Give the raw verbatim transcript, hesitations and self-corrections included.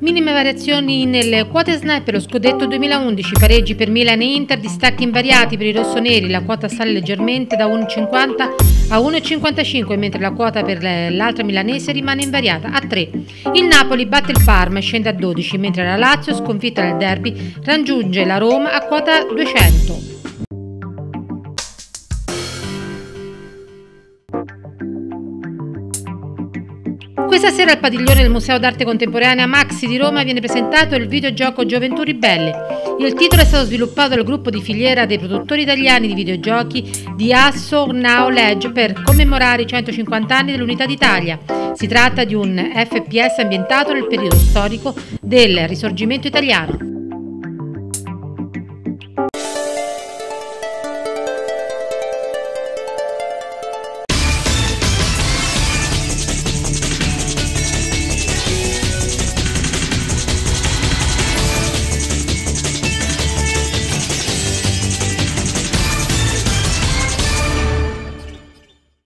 Minime variazioni nelle quote snap per lo scudetto duemilaundici, pareggi per Milan e Inter, distacchi invariati per i rossoneri, la quota sale leggermente da uno virgola cinquanta a uno virgola cinquantacinque, mentre la quota per l'altra milanese rimane invariata a tre. Il Napoli batte il Parma e scende a dodici, mentre la Lazio, sconfitta nel derby, raggiunge la Roma a quota duecento. Questa sera al padiglione del Museo d'Arte Contemporanea Maxi di Roma viene presentato il videogioco Gioventù Ribelle. Il titolo è stato sviluppato dal gruppo di filiera dei produttori italiani di videogiochi di Asso Knowledge per commemorare i centocinquanta anni dell'Unità d'Italia. Si tratta di un F P S ambientato nel periodo storico del Risorgimento italiano.